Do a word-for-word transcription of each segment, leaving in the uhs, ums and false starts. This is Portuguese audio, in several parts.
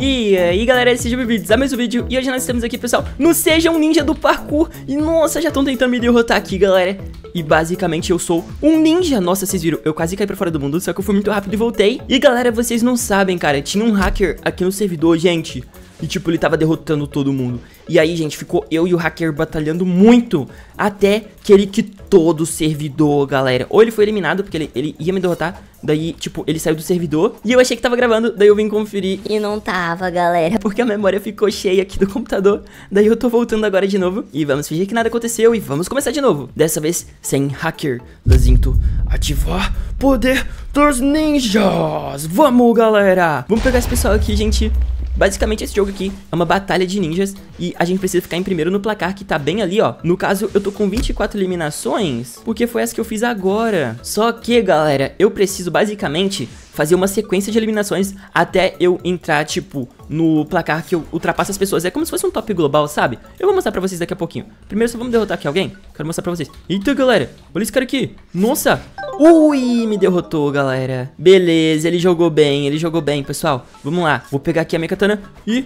E aí galera, sejam bem-vindos a mais um vídeo. E hoje nós estamos aqui, pessoal, no Seja um Ninja do Parkour. E nossa, já estão tentando me derrotar aqui, galera. E basicamente eu sou um ninja. Nossa, vocês viram, eu quase caí pra fora do mundo, só que eu fui muito rápido e voltei. E galera, vocês não sabem, cara, tinha um hacker aqui no servidor, gente. E tipo, ele tava derrotando todo mundo. E aí, gente, ficou eu e o hacker batalhando muito, até que ele quitou do servidor, galera. Ou ele foi eliminado, porque ele, ele ia me derrotar. Daí, tipo, ele saiu do servidor. E eu achei que tava gravando, daí eu vim conferir. E não tava, galera. Porque a memória ficou cheia aqui do computador. Daí eu tô voltando agora de novo. E vamos fingir que nada aconteceu e vamos começar de novo. Dessa vez, sem hacker. Lazinto, ativar poder dos ninjas. Vamos, galera. Vamos pegar esse pessoal aqui, gente. Basicamente esse jogo aqui é uma batalha de ninjas e a gente precisa ficar em primeiro no placar que tá bem ali, ó. No caso, eu tô com vinte e quatro eliminações, porque foi essa que eu fiz agora. Só que, galera, eu preciso basicamente fazer uma sequência de eliminações até eu entrar, tipo, no placar que eu ultrapasso as pessoas. É como se fosse um top global, sabe? Eu vou mostrar pra vocês daqui a pouquinho. Primeiro só vamos derrotar aqui alguém. Quero mostrar pra vocês. Eita, galera, olha esse cara aqui. Nossa. Ui, me derrotou, galera. Beleza, ele jogou bem, ele jogou bem, pessoal. Vamos lá, vou pegar aqui a minha katana e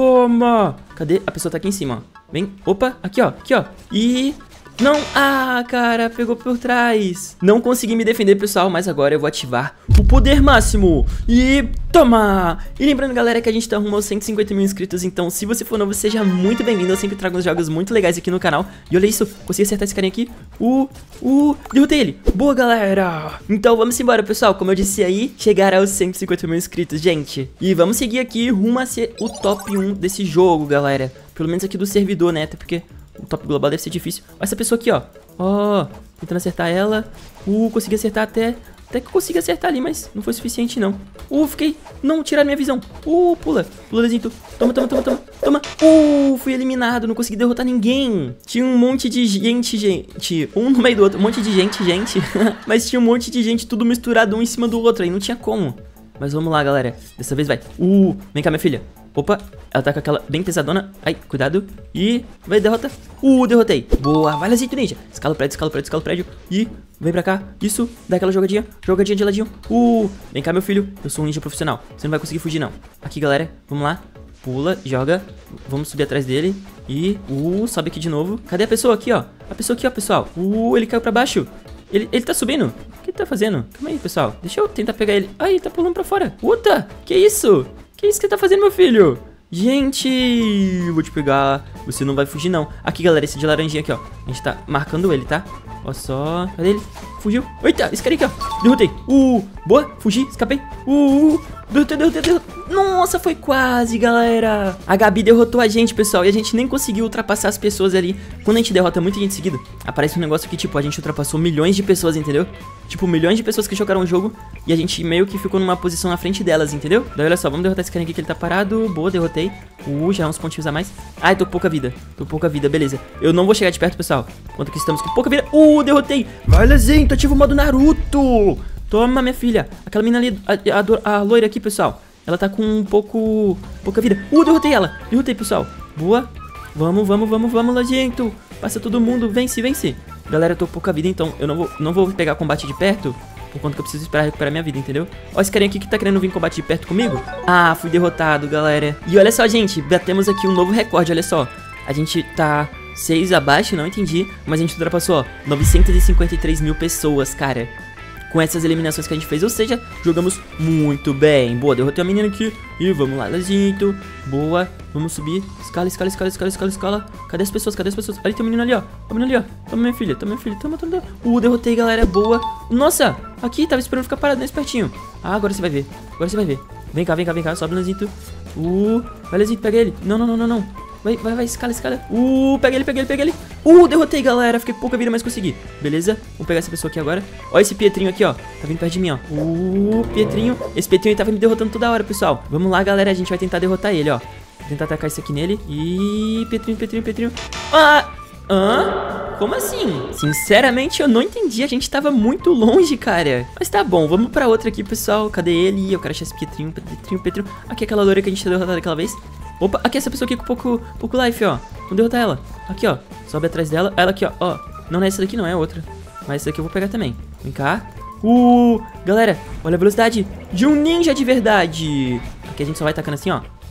toma. Cadê? A pessoa tá aqui em cima, ó. Vem, opa, aqui, ó, aqui, ó. E... não, ah, cara, pegou por trás. Não consegui me defender, pessoal, mas agora eu vou ativar o poder máximo. E toma! E lembrando, galera, que a gente tá rumo aos cento e cinquenta mil inscritos. Então, se você for novo, seja muito bem-vindo. Eu sempre trago uns jogos muito legais aqui no canal. E olha isso, consegui acertar esse carinha aqui. Uh, uh, derrotei ele. Boa, galera. Então, vamos embora, pessoal. Como eu disse aí, chegar aos cento e cinquenta mil inscritos, gente. E vamos seguir aqui rumo a ser o top um desse jogo, galera. Pelo menos aqui do servidor, né? Até porque o top global deve ser difícil. Olha essa pessoa aqui, ó. Ó, tentando acertar ela. Uh, consegui acertar até... Até que eu consegui acertar ali, mas não foi suficiente, não. Uh, fiquei... Não, tiraram minha visão. Uh, pula. Pula, Lezinho. Toma, toma, toma, toma. Toma. Uh, fui eliminado. Não consegui derrotar ninguém. Tinha um monte de gente, gente. Um no meio do outro. Um monte de gente, gente. Mas tinha um monte de gente, tudo misturado um em cima do outro. Aí não tinha como. Mas vamos lá, galera. Dessa vez vai. Uh, vem cá, minha filha. Opa, ela tá com aquela bem pesadona. Ai, cuidado. E vai, derrota. Uh, derrotei. Boa, vai, Lazinho ninja. Escala o prédio, escala o prédio, escala o prédio. E vem pra cá. Isso, dá aquela jogadinha. Jogadinha de ladinho. Uh, vem cá, meu filho. Eu sou um ninja profissional. Você não vai conseguir fugir, não. Aqui, galera. Vamos lá. Pula, joga. Vamos subir atrás dele. E, uh, sobe aqui de novo. Cadê a pessoa aqui, ó? A pessoa aqui, ó, pessoal. Uh, ele caiu pra baixo. Ele, ele tá subindo. O que ele tá fazendo? Calma aí, pessoal. Deixa eu tentar pegar ele. Ai, ele tá pulando pra fora. Puta, que isso? Que isso que tá fazendo, meu filho? Gente, eu vou te pegar. Você não vai fugir, não. Aqui, galera, esse de laranjinha aqui, ó. A gente tá marcando ele, tá? Olha só. Cadê ele? Fugiu. Eita, esse cara aqui, ó. Derrotei. Uh, boa. Fugi, escapei. Uh, derrotei, derrotei, derrotei. Nossa, foi quase, galera. A Gabi derrotou a gente, pessoal. E a gente nem conseguiu ultrapassar as pessoas ali. Quando a gente derrota muita gente seguida, aparece um negócio que, tipo, a gente ultrapassou milhões de pessoas, entendeu? Tipo, milhões de pessoas que jogaram o jogo. E a gente meio que ficou numa posição na frente delas, entendeu? Daí, olha só, vamos derrotar esse cara aqui que ele tá parado. Boa, derrotei. Uh, já uns pontinhos a mais. Ai, tô com pouca vida. Tô com pouca vida, beleza. Eu não vou chegar de perto, pessoal. Enquanto que estamos com pouca vida. Uh, derrotei. Vai, Lezinho, ativa o modo Naruto. Toma, minha filha. Aquela menina ali, a, a, a loira aqui, pessoal. Ela tá com um pouco... pouca vida. Uh, derrotei ela. Derrotei, pessoal. Boa. Vamos, vamos, vamos, vamos, Lazinho. Passa todo mundo. Vence, vence. Galera, eu tô com pouca vida, então eu não vou, não vou pegar combate de perto, por conta que eu preciso esperar recuperar minha vida, entendeu? Ó, esse carinha aqui que tá querendo vir combate de perto comigo. Ah, fui derrotado, galera. E olha só, gente, batemos aqui um novo recorde, olha só. A gente tá seis abaixo, não entendi, mas a gente ultrapassou, ó, novecentos e cinquenta e três mil pessoas, cara. Com essas eliminações que a gente fez, ou seja, jogamos muito bem. Boa, derrotei a menina aqui. E vamos lá, Lazinho. Boa, vamos subir. Escala, escala, escala, escala, escala, escala. Cadê as pessoas? Cadê as pessoas? Ali tem um menino ali, ó. O menino ali, ó. Toma minha filha, toma minha filha, toma, toma, toma. Uh, derrotei, galera, boa. Nossa, aqui, tava esperando ficar parado nesse pertinho. Ah, agora você vai ver, agora você vai ver. Vem cá, vem cá, vem cá, sobe, Lazinho. Uh, vai, Lazinho, pega ele. Não, não, não, não, não. Vai, vai, vai, escala, escala. Uh, pega ele, pega ele, pega ele. Uh, derrotei, galera. Fiquei com pouca vida, mas consegui. Beleza? Vamos pegar essa pessoa aqui agora. Ó esse Pietrinho aqui, ó. Tá vindo perto de mim, ó. Uh, Pietrinho. Esse Pietrinho tava me derrotando toda hora, pessoal. Vamos lá, galera. A gente vai tentar derrotar ele, ó. Vou tentar atacar isso aqui nele. E Pietrinho, Pietrinho, Pietrinho. Ah! Hã? Como assim? Sinceramente, eu não entendi. A gente tava muito longe, cara. Mas tá bom, vamos pra outra aqui, pessoal. Cadê ele? Eu quero achar esse Pietrinho, Pietrinho, Pietrinho. Aqui é aquela loira que a gente tá derrotado aquela vez. Opa, aqui é essa pessoa aqui com pouco, pouco life, ó. Vamos derrotar ela. Aqui, ó. Sobe atrás dela. Ela aqui, ó. Ó. Não, não é essa daqui, não. É outra. Mas essa daqui eu vou pegar também. Vem cá. Uh, galera, olha a velocidade de um ninja de verdade. Aqui a gente só vai tacando assim, ó.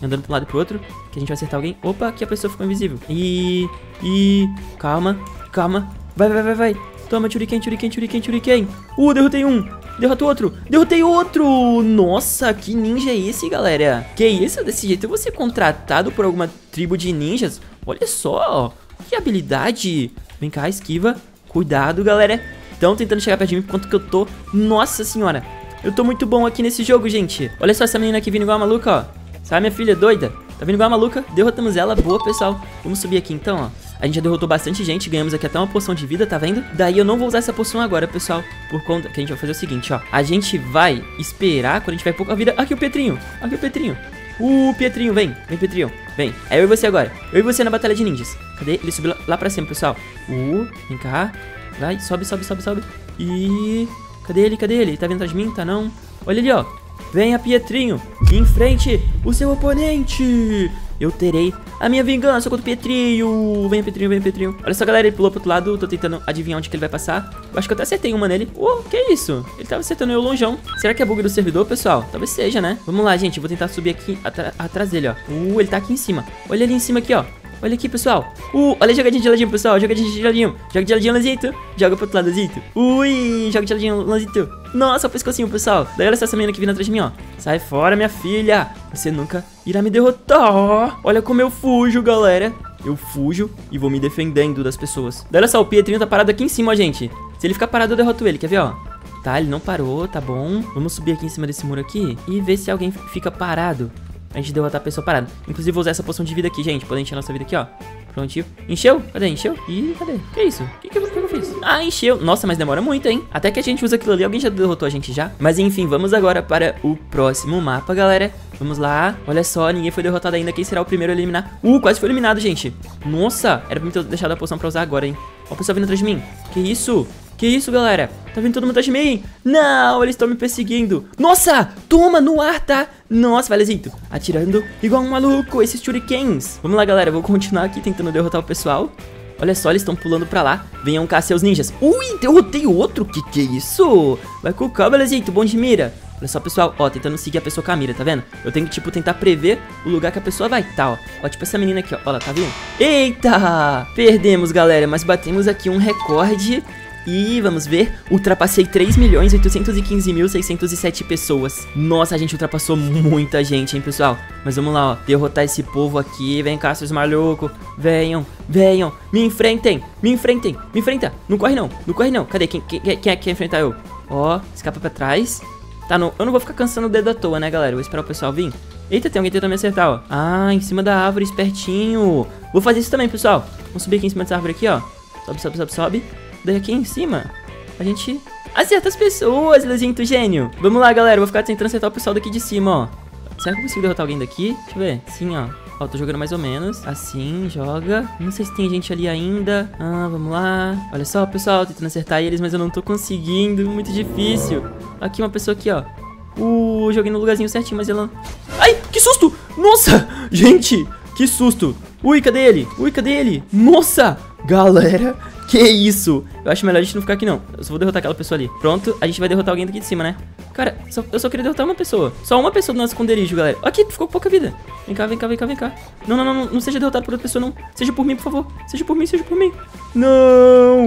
andando pro lado e pro outro, que a gente vai acertar alguém. Opa, aqui a pessoa ficou invisível. E... E... Calma, calma. Vai, vai, vai, vai. Toma, Shuriken, Shuriken, Shuriken, Shuriken. Uh, derrotei um. Derrotou outro. Derrotei outro. Nossa, que ninja é esse, galera? Que isso? Desse jeito eu vou ser contratado por alguma tribo de ninjas? Olha só. Que habilidade. Vem cá, esquiva. Cuidado, galera. Estão tentando chegar perto de mim por quanto que eu tô. Nossa senhora. Eu tô muito bom aqui nesse jogo, gente. Olha só essa menina aqui vindo igual uma maluca, ó. Sabe, minha filha doida? Tá vindo igual uma maluca. Derrotamos ela. Boa, pessoal. Vamos subir aqui, então, ó. A gente já derrotou bastante gente. Ganhamos aqui até uma poção de vida, tá vendo? Daí eu não vou usar essa poção agora, pessoal. Por conta que a gente vai fazer o seguinte, ó. A gente vai esperar quando a gente vai pouca vida. Aqui o Petrinho. Aqui o Petrinho. Uh, Petrinho, vem. Vem, Petrinho. Vem. É eu e você agora. Eu e você na batalha de ninjas. Cadê? Ele subiu lá, lá pra cima, pessoal. Uh, vem cá. Vai, sobe, sobe, sobe, sobe. E... Cadê ele? Cadê ele? Ele tá vindo atrás de mim? Tá não? Olha ali, ó. Venha, Pietrinho. Enfrente o seu oponente. Eu terei a minha vingança contra o Petrinho. Venha, Petrinho, venha, Petrinho. Olha só, galera, ele pulou pro outro lado. Tô tentando adivinhar onde que ele vai passar. Eu acho que eu até acertei uma nele. Oh, que isso? Ele tava acertando eu longeão. Será que é bug do servidor, pessoal? Talvez seja, né? Vamos lá, gente. Eu vou tentar subir aqui atrás dele, ó. Uh, ele tá aqui em cima. Olha ali em cima aqui, ó. Olha aqui, pessoal. Uh, olha a jogadinha de ladinho, pessoal. Jogadinha de ladinho. Joga de ladinho, Lanzito. Joga pro outro lado, Lanzito. Ui, joga de ladinho, Lanzito. Nossa, o pescocinho, pessoal. Daí olha essa menina que vindo atrás de mim, ó. Sai fora, minha filha. Você nunca irá me derrotar. Olha como eu fujo, galera. Eu fujo e vou me defendendo das pessoas. Daí olha só, o Pietrinho tá parado aqui em cima, ó, gente. Se ele ficar parado, eu derroto ele. Quer ver, ó? Tá, ele não parou, tá bom. Vamos subir aqui em cima desse muro aqui e ver se alguém fica parado. A gente derrotar a pessoa parada. Inclusive, vou usar essa poção de vida aqui, gente. Pode encher a nossa vida aqui, ó. Prontinho. Encheu? Cadê? Encheu? Ih, cadê? Que isso? O que, que, que, que eu fiz? Ah, encheu. Nossa, mas demora muito, hein? Até que a gente usa aquilo ali. Alguém já derrotou a gente já? Mas enfim, vamos agora para o próximo mapa, galera. Vamos lá. Olha só, ninguém foi derrotado ainda. Quem será o primeiro a eliminar? Uh, quase foi eliminado, gente. Nossa, era pra mim ter deixado a poção pra usar agora, hein? Ó, o pessoal vindo atrás de mim. Que isso? Que isso, galera? Tá vindo todo mundo atrás de mim? Não, eles estão me perseguindo. Nossa, toma no ar, tá? Nossa, Valezito, atirando igual um maluco, esses shurikens. Vamos lá, galera, eu vou continuar aqui tentando derrotar o pessoal. Olha só, eles estão pulando pra lá. Venham cá, seus ninjas. Ui, derrotei outro, que que é isso? Vai com calma, Valezito, bom de mira. Olha só, pessoal, ó, tentando seguir a pessoa com a mira, tá vendo? Eu tenho que, tipo, tentar prever o lugar que a pessoa vai tá, ó. Ó, tipo essa menina aqui, ó, olha, tá vendo? Eita, perdemos, galera, mas batemos aqui um recorde. E vamos ver, ultrapassei três milhões oitocentos e quinze mil seiscentos e sete pessoas. Nossa, a gente ultrapassou muita gente, hein, pessoal. Mas vamos lá, ó, derrotar esse povo aqui. Vem cá, seus malucos. Venham, venham, me enfrentem, me enfrentem, me enfrenta. Não corre não, não corre não. Cadê? Quem, quem, quem é que quer enfrentar eu? Ó, escapa pra trás. Tá, não, eu não vou ficar cansando o dedo à toa, né, galera? Eu vou esperar o pessoal vir. Eita, tem alguém tentando me acertar, ó. Ah, em cima da árvore, espertinho. Vou fazer isso também, pessoal. Vamos subir aqui em cima dessa árvore aqui, ó. Sobe, sobe, sobe, sobe. Daí aqui em cima, a gente acerta as pessoas, Lezinto gênio. Vamos lá, galera, eu vou ficar tentando acertar o pessoal daqui de cima, ó. Será que eu consigo derrotar alguém daqui? Deixa eu ver. Sim, ó. Ó, tô jogando mais ou menos. Assim, joga. Não sei se tem gente ali ainda. Ah, vamos lá. Olha só, pessoal, tentando acertar eles, mas eu não tô conseguindo. Muito difícil. Aqui, uma pessoa aqui, ó. Uh, joguei no lugarzinho certinho, mas ela... Ai, que susto! Nossa! Gente, que susto! Ui, cadê ele? Ui, cadê ele? Nossa! Galera, que isso? Eu acho melhor a gente não ficar aqui, não. Eu só vou derrotar aquela pessoa ali. Pronto, a gente vai derrotar alguém daqui de cima, né? Cara, só, eu só queria derrotar uma pessoa. Só uma pessoa do nosso esconderijo, galera. Aqui, ficou pouca vida. Vem cá, vem cá, vem cá, vem cá. Não, não, não, não, não seja derrotado por outra pessoa, não. Seja por mim, por favor. Seja por mim, seja por mim. Não,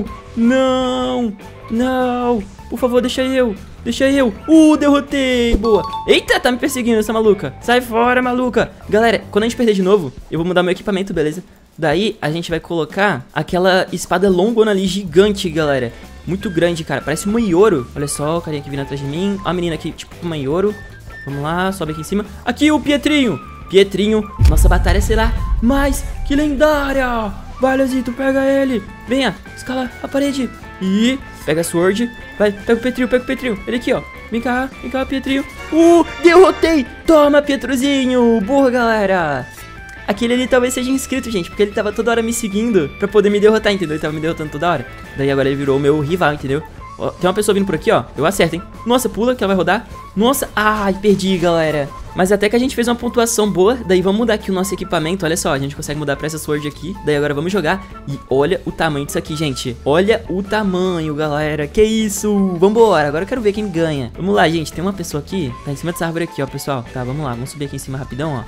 não, não. Por favor, deixa eu. Deixa eu. Uh, derrotei. Boa. Eita, tá me perseguindo essa maluca. Sai fora, maluca. Galera, quando a gente perder de novo, eu vou mudar meu equipamento, beleza? Daí, a gente vai colocar aquela espada longona ali, gigante, galera. Muito grande, cara. Parece uma Ioro. Olha só, o carinha aqui vindo atrás de mim. Ó a menina aqui, tipo uma Ioro. Vamos lá, sobe aqui em cima. Aqui, o Pietrinho. Pietrinho, nossa batalha será mais que lendária. Vai, Leozito, pega ele. Venha, escala a parede. E pega a sword. Vai, pega o Pietrinho, pega o Pietrinho. Ele aqui, ó. Vem cá, vem cá, Pietrinho. Uh, derrotei. Toma, Pietrozinho. Boa, galera. Aquele ali talvez seja inscrito, gente, porque ele tava toda hora me seguindo pra poder me derrotar, entendeu? Ele tava me derrotando toda hora. Daí agora ele virou o meu rival, entendeu? Ó, tem uma pessoa vindo por aqui, ó. Eu acerto, hein? Nossa, pula que ela vai rodar. Nossa, ai, perdi, galera. Mas até que a gente fez uma pontuação boa. Daí vamos mudar aqui o nosso equipamento. Olha só, a gente consegue mudar pra essa sword aqui. Daí agora vamos jogar. E olha o tamanho disso aqui, gente. Olha o tamanho, galera. Que isso? Vambora, agora eu quero ver quem ganha. Vamos lá, gente, tem uma pessoa aqui. Tá em cima dessa árvore aqui, ó, pessoal. Tá, vamos lá, vamos subir aqui em cima rapidão, ó.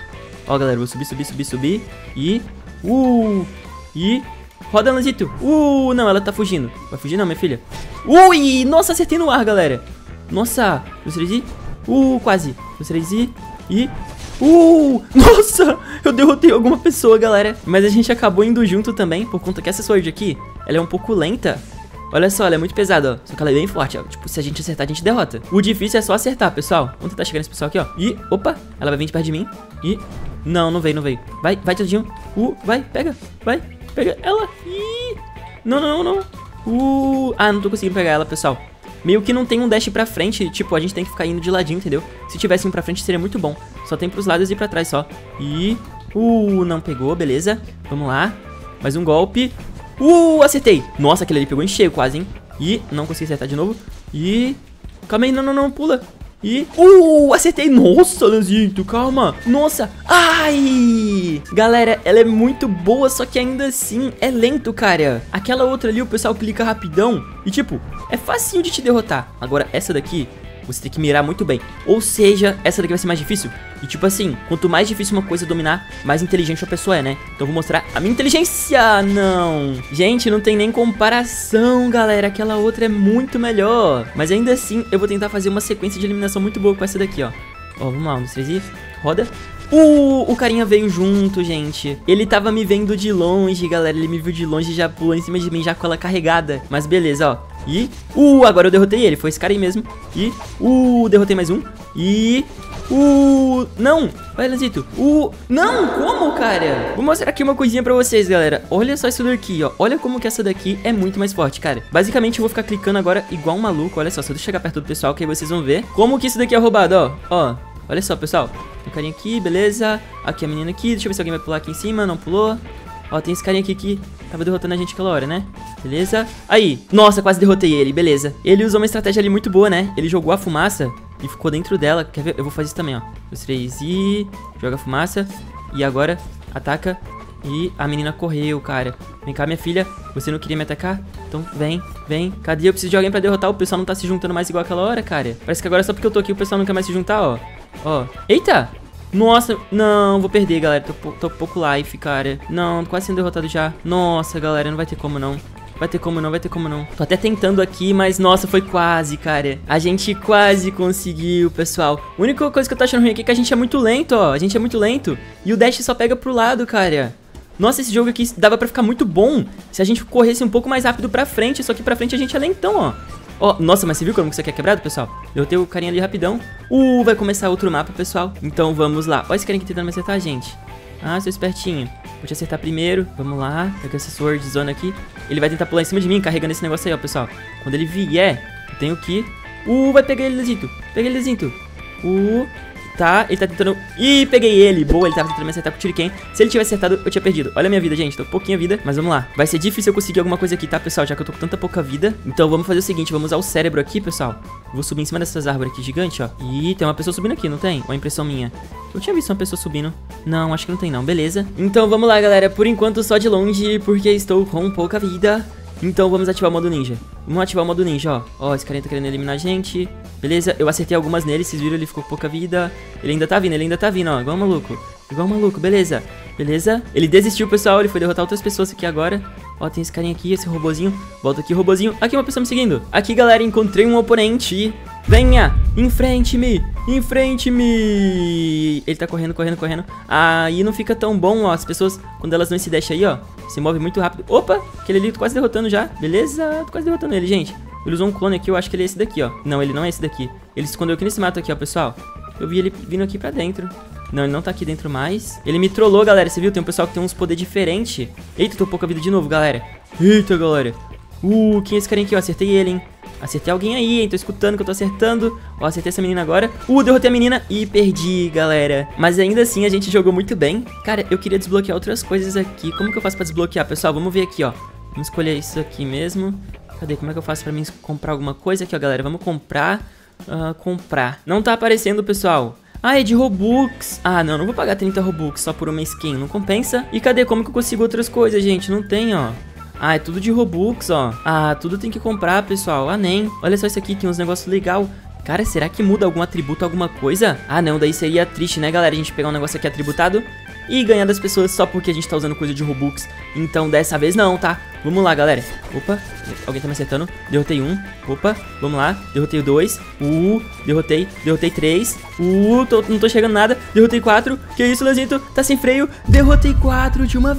Ó, galera, vou subir, subir, subir, subir. E... Uh... E... Roda, Lanzito. Uh, não, ela tá fugindo. Vai fugir não, minha filha. Ui, nossa, acertei no ar, galera. Nossa, dois, três e... Uh, quase. dois, três e... E... Uh, nossa, eu derrotei alguma pessoa, galera. Mas a gente acabou indo junto também, por conta que essa sword aqui, ela é um pouco lenta. Olha só, ela é muito pesada, ó. Só que ela é bem forte, ó. Tipo, se a gente acertar, a gente derrota. O difícil é só acertar, pessoal. Vamos tentar chegar nesse pessoal aqui, ó. E, opa, ela vai vir de perto de mim. E, não, não veio, não veio. Vai, vai, tadinho. Uh, vai, pega, vai, pega ela. Ih, não, não, não. Uh, ah, não tô conseguindo pegar ela, pessoal. Meio que não tem um dash pra frente, tipo, a gente tem que ficar indo de ladinho, entendeu? Se tivesse um pra frente, seria muito bom. Só tem pros lados e pra trás, só. E, uh, não pegou, beleza. Vamos lá, mais um golpe. Uh, acertei. Nossa, aquele ali pegou em cheio quase, hein. E, não consegui acertar de novo. E, calma aí, não, não, não, pula. E, uh, acertei. Nossa, Lanzito, calma. Nossa, ai. Galera, ela é muito boa, só que ainda assim é lento, cara. Aquela outra ali, o pessoal clica rapidão e, tipo, é facinho de te derrotar. Agora, essa daqui, você tem que mirar muito bem. Ou seja, essa daqui vai ser mais difícil. E tipo assim, quanto mais difícil uma coisa dominar, mais inteligente a pessoa é, né? Então eu vou mostrar a minha inteligência. Não, gente, não tem nem comparação, galera. Aquela outra é muito melhor. Mas ainda assim, eu vou tentar fazer uma sequência de eliminação muito boa com essa daqui, ó. Ó, vamos lá, um, dois, três e... Roda. Uh, o carinha veio junto, gente. Ele tava me vendo de longe, galera. Ele me viu de longe e já pulou em cima de mim, já com ela carregada. Mas beleza, ó. E, uh, agora eu derrotei ele, foi esse cara aí mesmo. E, uh, derrotei mais um. E, uh, não, vai, Lanzito. Uh, não, como, cara? Vou mostrar aqui uma coisinha pra vocês, galera. Olha só isso daqui, ó. Olha como que essa daqui é muito mais forte, cara. Basicamente eu vou ficar clicando agora igual um maluco. Olha só, só deixa eu chegar perto do pessoal que aí vocês vão ver como que isso daqui é roubado, ó. Ó, olha só, pessoal. Tem um carinha aqui, beleza. Aqui a menina aqui, deixa eu ver se alguém vai pular aqui em cima. Não pulou. Ó, tem esse carinha aqui que tava derrotando a gente aquela hora, né? Beleza. Aí, nossa, quase derrotei ele, beleza. Ele usou uma estratégia ali muito boa, né? Ele jogou a fumaça e ficou dentro dela. Quer ver? Eu vou fazer isso também, ó. Dois, três e... Joga a fumaça. E agora, ataca. E a menina correu, cara. Vem cá, minha filha. Você não queria me atacar? Então vem, vem. Cadê? Eu preciso de alguém pra derrotar. O pessoal não tá se juntando mais igual aquela hora, cara. Parece que agora só porque eu tô aqui o pessoal não quer mais se juntar, ó. Ó. Eita! Nossa, não, vou perder, galera. Tô, tô pouco life, cara. Não, tô quase sendo derrotado já. Nossa, galera, não vai ter como não. Vai ter como não, vai ter como não. Tô até tentando aqui, mas nossa, foi quase, cara. A gente quase conseguiu, pessoal. A única coisa que eu tô achando ruim aqui é que a gente é muito lento, ó. A gente é muito lento. E o dash só pega pro lado, cara. Nossa, esse jogo aqui dava pra ficar muito bom se a gente corresse um pouco mais rápido pra frente. Só que pra frente a gente é lentão, ó. Ó, oh, nossa, mas você viu como isso aqui é quebrado, pessoal? Eu tenho o carinha ali rapidão. Uh, vai começar outro mapa, pessoal. Então vamos lá. Ó esse carinha aqui tentando me acertar, gente. Ah, sou espertinho. Vou te acertar primeiro. Vamos lá. Pega essa sword zone aqui. Ele vai tentar pular em cima de mim, carregando esse negócio aí, ó, pessoal. Quando ele vier, eu tenho que... Uh, vai pegar ele, Lanzito. Pega ele, Lanzito. Uh... Tá, ele tá tentando... Ih, peguei ele. Boa, ele tava tentando me acertar com o Shuriken. Se ele tivesse acertado, eu tinha perdido. Olha a minha vida, gente. Tô com pouquinha vida, mas vamos lá. Vai ser difícil eu conseguir alguma coisa aqui, tá, pessoal? Já que eu tô com tanta pouca vida. Então vamos fazer o seguinte, vamos usar o cérebro aqui, pessoal. Vou subir em cima dessas árvores aqui gigantes, ó. Ih, tem uma pessoa subindo aqui, não tem? Uma impressão minha. Eu tinha visto uma pessoa subindo. Não, acho que não tem não, beleza. Então vamos lá, galera. Por enquanto só de longe, porque estou com pouca vida. Então vamos ativar o modo ninja. Vamos ativar o modo ninja, ó. Ó, esse carinha tá querendo eliminar a gente. Beleza, eu acertei algumas nele, vocês viram, ele ficou com pouca vida. Ele ainda tá vindo, ele ainda tá vindo, ó. Igual um maluco. Igual um maluco, beleza. Beleza. Ele desistiu, pessoal, ele foi derrotar outras pessoas aqui agora. Ó, tem esse carinha aqui, esse robozinho. Volta aqui, robozinho. Aqui uma pessoa me seguindo. Aqui, galera, encontrei um oponente. Venha, enfrente-me, enfrente-me. Ele tá correndo, correndo, correndo. Aí não fica tão bom, ó. As pessoas, quando elas não se deixam aí, ó, se move muito rápido. Opa, aquele ali, tô quase derrotando já. Beleza, tô quase derrotando ele, gente. Ele usou um clone aqui, eu acho que ele é esse daqui, ó. Não, ele não é esse daqui. Ele se escondeu aqui nesse mato aqui, ó, pessoal. Eu vi ele vindo aqui pra dentro. Não, ele não tá aqui dentro mais. Ele me trollou, galera, você viu? Tem um pessoal que tem uns poderes diferentes. Eita, tô pouca vida de novo, galera. Eita, galera. Uh, quem é esse carinha aqui, ó? Acertei ele, hein. Acertei alguém aí, hein? Tô escutando que eu tô acertando. Ó, acertei essa menina agora. Uh, derrotei a menina e perdi, galera. Mas ainda assim, a gente jogou muito bem. Cara, eu queria desbloquear outras coisas aqui. Como que eu faço pra desbloquear, pessoal? Vamos ver aqui, ó. Vamos escolher isso aqui mesmo. Cadê? Como é que eu faço pra mim comprar alguma coisa aqui, ó, galera? Vamos comprar. Uh, comprar. Não tá aparecendo, pessoal. Ah, é de Robux. Ah, não, não vou pagar trinta Robux só por uma skin. Não compensa. E cadê? Como que eu consigo outras coisas, gente? Não tem, ó. Ah, é tudo de Robux, ó. Ah, tudo tem que comprar, pessoal. Ah, nem. Olha só isso aqui, tem uns negócios legal. Cara, será que muda algum atributo, alguma coisa? Ah, não, daí seria triste, né, galera? A gente pegar um negócio aqui atributado e ganhar das pessoas só porque a gente tá usando coisa de Robux. Então, dessa vez não, tá? Vamos lá, galera. Opa, alguém tá me acertando. Derrotei um. Opa, vamos lá. Derrotei o dois. Uh, derrotei. Derrotei três. Uh, tô, não tô chegando nada. Derrotei quatro. Que isso, Lazito? Tá sem freio. Derrotei quatro de uma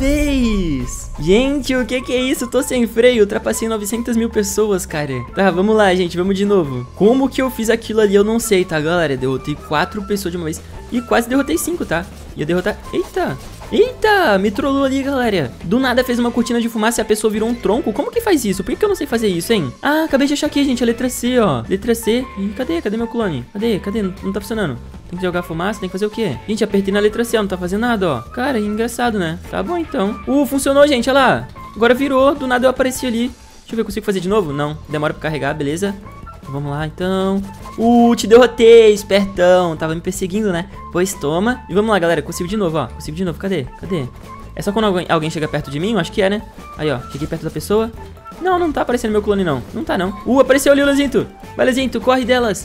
vez. Gente, o que que é isso? Tô sem freio. Ultrapassei novecentas mil pessoas, cara. Tá, vamos lá, gente. Vamos de novo. Como que eu fiz aquilo ali? Eu não sei, tá, galera? Derrotei quatro pessoas de uma vez. E quase derrotei cinco, tá? Ia derrotar... Eita! Eita! Me trollou ali, galera. Do nada fez uma cortina de fumaça e a pessoa virou um tronco. Como que faz isso? Por que eu não sei fazer isso, hein? Ah, acabei de achar aqui, gente. A letra C, ó. Letra C. Ih, cadê? Cadê meu clone? Cadê? Cadê? Não, não tá funcionando. Tem que jogar fumaça, tem que fazer o quê? Gente, apertei na letra C, ó. Não tá fazendo nada, ó. Cara, engraçado, né? Tá bom, então. Uh, funcionou, gente. Olha lá. Agora virou. Do nada eu apareci ali. Deixa eu ver, consigo fazer de novo? Não. Demora pra carregar, beleza. Vamos lá, então. Uh, te derrotei, espertão. Tava me perseguindo, né? Pois toma. E vamos lá, galera. Consigo de novo, ó. Consigo de novo. Cadê? Cadê? É só quando alguém, alguém chega perto de mim? Eu acho que é, né? Aí, ó. Cheguei perto da pessoa. Não, não tá aparecendo meu clone, não. Não tá, não. Uh, apareceu ali o Lazinto. Vai, Lazinto, corre delas.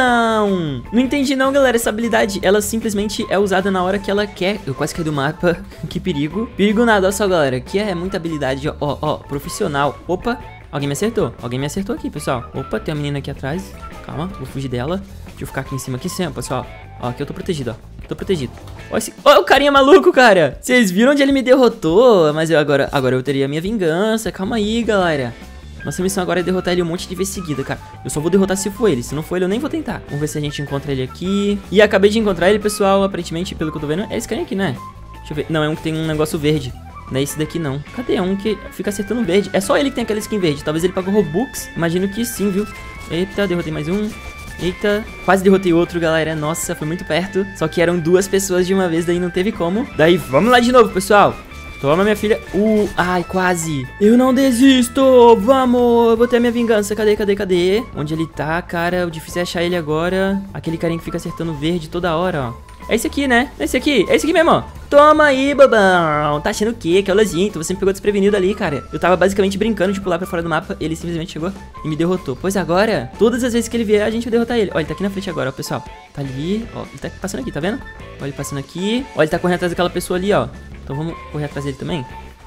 Não. Não entendi, não, galera. Essa habilidade, ela simplesmente é usada na hora que ela quer. Eu quase caí do mapa. Que perigo. Perigo nada, olha só, galera. Aqui é muita habilidade, ó. Ó, ó. Profissional. Opa. Alguém me acertou. Alguém me acertou aqui, pessoal. Opa, tem uma menina aqui atrás. Calma, vou fugir dela. Deixa eu ficar aqui em cima aqui sempre, pessoal. Ó, aqui eu tô protegido, ó. Tô protegido. Ó, esse... Ó, o carinha maluco, cara. Vocês viram onde ele me derrotou? Mas eu agora, agora eu teria a minha vingança. Calma aí, galera. Nossa missão agora é derrotar ele um monte de vezes seguida, cara. Eu só vou derrotar se for ele. Se não for ele, eu nem vou tentar. Vamos ver se a gente encontra ele aqui. E acabei de encontrar ele, pessoal. Aparentemente, pelo que eu tô vendo, é esse carinha aqui, né? Deixa eu ver. Não, é um que tem um negócio verde. Não é esse daqui, não. Cadê? É um que fica acertando verde. É só ele que tem aquela skin verde. Talvez ele pagou Robux. Imagino que sim, viu? Eita, derrotei mais um. Eita, quase derrotei outro, galera. Nossa, foi muito perto. Só que eram duas pessoas de uma vez, daí não teve como. Daí, vamos lá de novo, pessoal. Toma, minha filha. Uh, ai, quase. Eu não desisto. Vamos. Eu vou ter a minha vingança. Cadê, cadê, cadê? Onde ele tá, cara? O difícil é achar ele agora. Aquele carinha que fica acertando verde toda hora, ó. É esse aqui, né? É esse aqui. É esse aqui mesmo, ó. Toma aí, babão. Tá achando o quê? Que é o Lazinto. Você me pegou desprevenido ali, cara. Eu tava basicamente brincando de pular pra fora do mapa. Ele simplesmente chegou e me derrotou. Pois agora, todas as vezes que ele vier, a gente vai derrotar ele. Ó, ele tá aqui na frente agora, ó, pessoal. Tá ali, ó. Ele tá passando aqui, tá vendo? Ó, ele passando aqui. Ó, ele tá correndo atrás daquela pessoa ali, ó. Então vamos correr atrás dele também.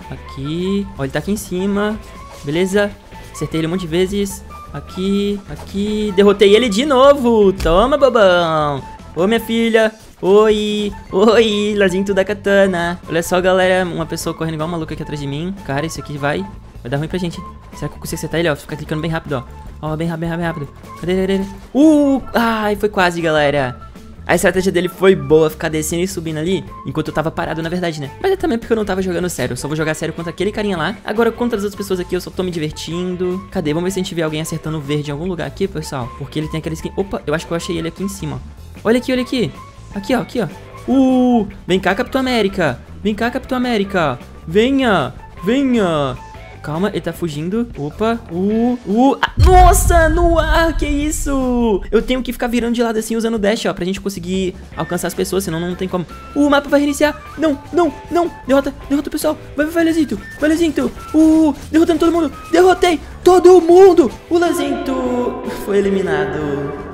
Aqui. Ó, ele tá aqui em cima. Beleza. Acertei ele um monte de vezes. Aqui, aqui. Derrotei ele de novo. Toma, babão. Ô, minha filha. Oi, oi, Lazinto da katana. Olha só, galera, uma pessoa correndo igual uma maluca aqui atrás de mim. Cara, isso aqui vai Vai dar ruim pra gente. Será que eu consigo acertar ele, ó? Ficar clicando bem rápido, ó. Ó, bem rápido, bem rápido, bem rápido. Cadê, cadê, cadê? Uh, ai, foi quase, galera. A estratégia dele foi boa, ficar descendo e subindo ali, enquanto eu tava parado, na verdade, né? Mas é também porque eu não tava jogando sério. Eu só vou jogar sério contra aquele carinha lá. Agora, contra as outras pessoas aqui, eu só tô me divertindo. Cadê? Vamos ver se a gente vê alguém acertando verde em algum lugar aqui, pessoal. Porque ele tem aquela skin... Opa, eu acho que eu achei ele aqui em cima, ó. Olha aqui, olha aqui. Aqui, ó, aqui, ó. Uh, vem cá, Capitão América. Vem cá, Capitão América. Venha, venha. Calma, ele tá fugindo. Opa, uh, uh ah, nossa, no ar, que isso? Eu tenho que ficar virando de lado assim, usando o dash, ó, pra gente conseguir alcançar as pessoas, senão não tem como. Uh, o mapa vai reiniciar. Não, não, não, derrota, derrota o pessoal. Vai, vai, Lazinto, vai, Lazinto. Uh, derrotando todo mundo, derrotei todo mundo. O Lazinto foi eliminado.